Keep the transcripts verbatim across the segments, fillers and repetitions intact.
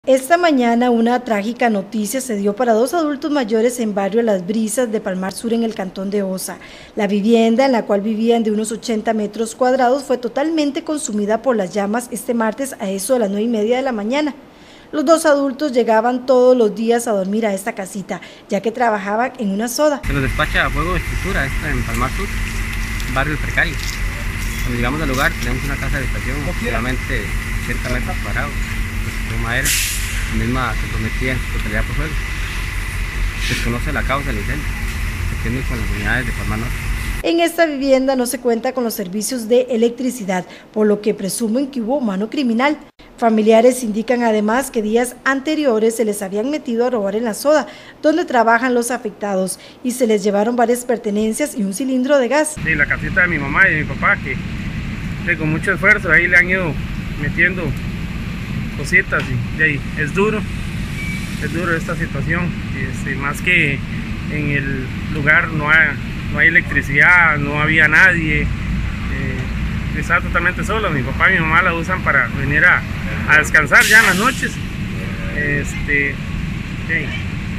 Esta mañana una trágica noticia se dio para dos adultos mayores en barrio Las Brisas de Palmar Sur en el cantón de Osa. La vivienda en la cual vivían de unos ochenta metros cuadrados fue totalmente consumida por las llamas este martes a eso de las nueve y media de la mañana. Los dos adultos llegaban todos los días a dormir a esta casita, ya que trabajaban en una soda. Se nos despacha a fuego de estructura esta en Palmar Sur, barrio El Precario. Cuando llegamos al lugar tenemos una casa de habitación aproximadamente treinta metros cuadrados, de madera. La misma se prometía en su totalidad por fuego. Se desconoce la causa del incendio, se tiene con las unidades de Palmar Norte. En esta vivienda no se cuenta con los servicios de electricidad, por lo que presumen que hubo mano criminal. Familiares indican además que días anteriores se les habían metido a robar en la soda, donde trabajan los afectados, y se les llevaron varias pertenencias y un cilindro de gas. Sí, la casita de mi mamá y de mi papá, que, que con mucho esfuerzo ahí le han ido metiendo cositas y, y ahí es duro, es duro esta situación, este, más que en el lugar no hay, no hay electricidad, no había nadie, eh, estaba totalmente solo. Mi papá y mi mamá la usan para venir a, a descansar ya en las noches, este, sí,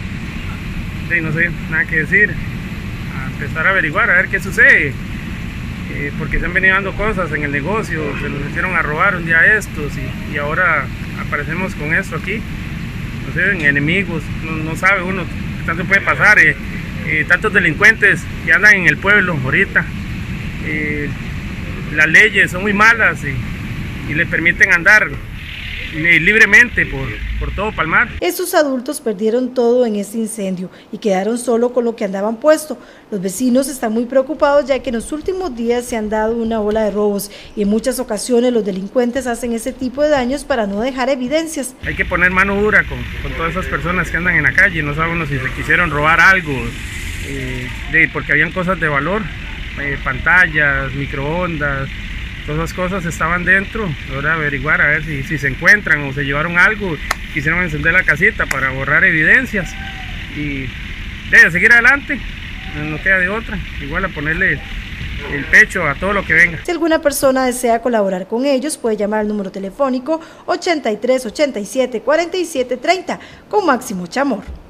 sí, no sé, nada que decir, a empezar a averiguar, a ver qué sucede. Eh, porque se han venido dando cosas en el negocio, se nos metieron a robar un día estos y, y ahora aparecemos con esto aquí, no sé, en enemigos, no, no sabe uno qué tanto puede pasar, eh, eh, tantos delincuentes que andan en el pueblo ahorita, eh, las leyes son muy malas y, y le permiten andar libremente por, por todo Palmar. Estos adultos perdieron todo en este incendio y quedaron solo con lo que andaban puesto. Los vecinos están muy preocupados ya que en los últimos días se han dado una ola de robos y en muchas ocasiones los delincuentes hacen ese tipo de daños para no dejar evidencias. Hay que poner mano dura con, con todas esas personas que andan en la calle, no sabemos si se quisieron robar algo, eh, de, porque habían cosas de valor, eh, pantallas, microondas. Todas esas cosas estaban dentro, ahora averiguar a ver si, si se encuentran o se llevaron algo, quisieron encender la casita para borrar evidencias y de seguir adelante, no queda de otra, igual a ponerle el pecho a todo lo que venga. Si alguna persona desea colaborar con ellos, puede llamar al número telefónico ochenta y tres, ochenta y siete, cuarenta y siete treinta con Máximo Chamorro.